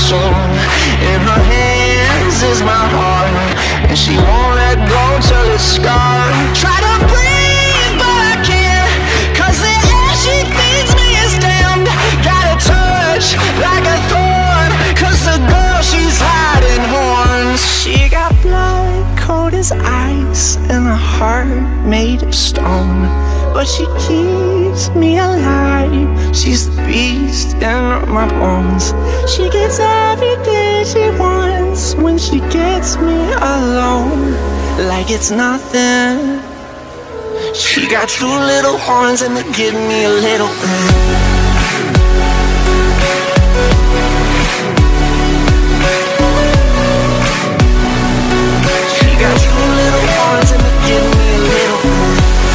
soul. In her hands is my heart, and she won't let go till it's scarred. Try to breathe, but I can't, 'cause the air she feeds me is damned. Got a touch like a thorn, 'cause the girl, she's hiding horns. She got blood cold as ice and a heart made of stone, but she keeps me alive. She's the beast in my bones. She gets everything she wants when she gets me alone, like it's nothing. She got two little horns and they give me a little bit. She got two little horns and they give me a little bit.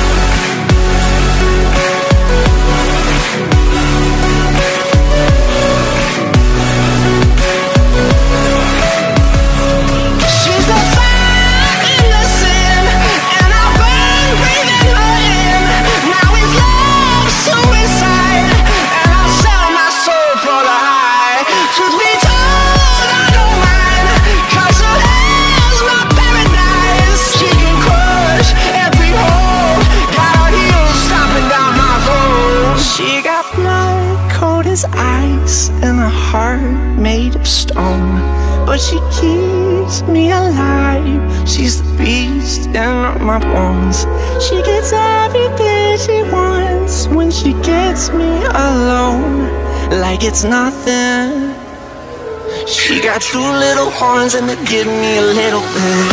Ice and a heart made of stone, but she keeps me alive. She's the beast in my bones. She gets everything she wants when she gets me alone, like it's nothing. She got two little horns and they give me a little bit.